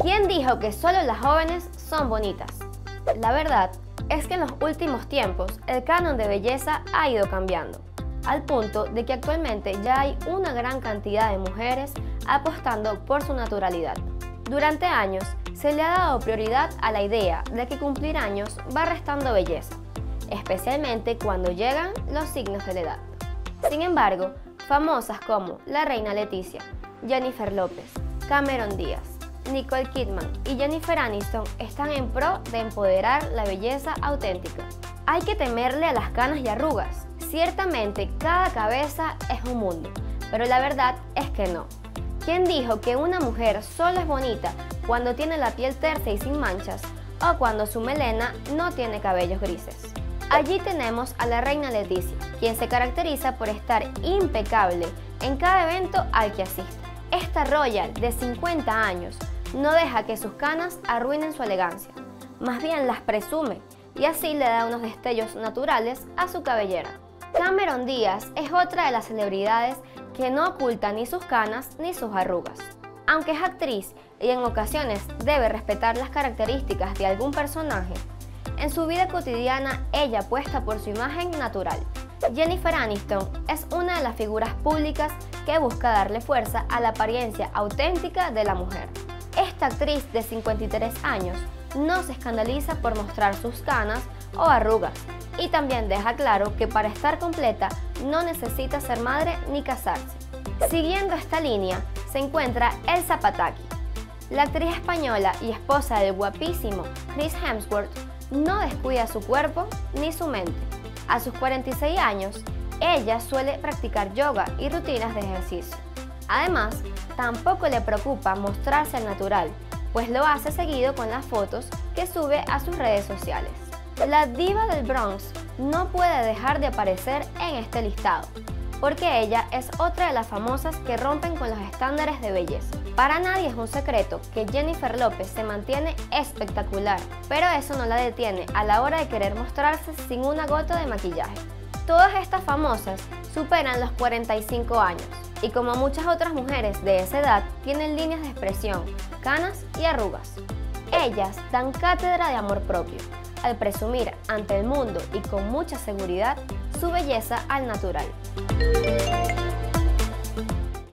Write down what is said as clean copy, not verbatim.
¿Quién dijo que solo las jóvenes son bonitas? La verdad es que en los últimos tiempos el canon de belleza ha ido cambiando, al punto de que actualmente ya hay una gran cantidad de mujeres apostando por su naturalidad. Durante años se le ha dado prioridad a la idea de que cumplir años va restando belleza, especialmente cuando llegan los signos de la edad. Sin embargo, famosas como la reina Leticia, Jennifer López, Cameron Díaz, Nicole Kidman y Jennifer Aniston están en pro de empoderar la belleza auténtica. ¿Hay que temerle a las canas y arrugas? Ciertamente, cada cabeza es un mundo, pero la verdad es que no. ¿Quién dijo que una mujer solo es bonita cuando tiene la piel tersa y sin manchas o cuando su melena no tiene cabellos grises? Allí tenemos a la reina Leticia, quien se caracteriza por estar impecable en cada evento al que asiste. Esta royal de 50 años no deja que sus canas arruinen su elegancia, más bien las presume y así le da unos destellos naturales a su cabellera. Cameron Díaz es otra de las celebridades que no oculta ni sus canas ni sus arrugas. Aunque es actriz y en ocasiones debe respetar las características de algún personaje, en su vida cotidiana ella apuesta por su imagen natural. Jennifer Aniston es una de las figuras públicas que busca darle fuerza a la apariencia auténtica de la mujer. Esta actriz de 53 años no se escandaliza por mostrar sus canas o arrugas y también deja claro que para estar completa no necesita ser madre ni casarse. Siguiendo esta línea se encuentra Elsa Pataky. La actriz española y esposa del guapísimo Chris Hemsworth no descuida su cuerpo ni su mente. A sus 46 años, ella suele practicar yoga y rutinas de ejercicio. Además, tampoco le preocupa mostrarse al natural, pues lo hace seguido con las fotos que sube a sus redes sociales. La diva del Bronx no puede dejar de aparecer en este listado, porque ella es otra de las famosas que rompen con los estándares de belleza. Para nadie es un secreto que Jennifer López se mantiene espectacular, pero eso no la detiene a la hora de querer mostrarse sin una gota de maquillaje. Todas estas famosas superan los 45 años y como muchas otras mujeres de esa edad tienen líneas de expresión, canas y arrugas. Ellas dan cátedra de amor propio al presumir ante el mundo y con mucha seguridad su belleza al natural.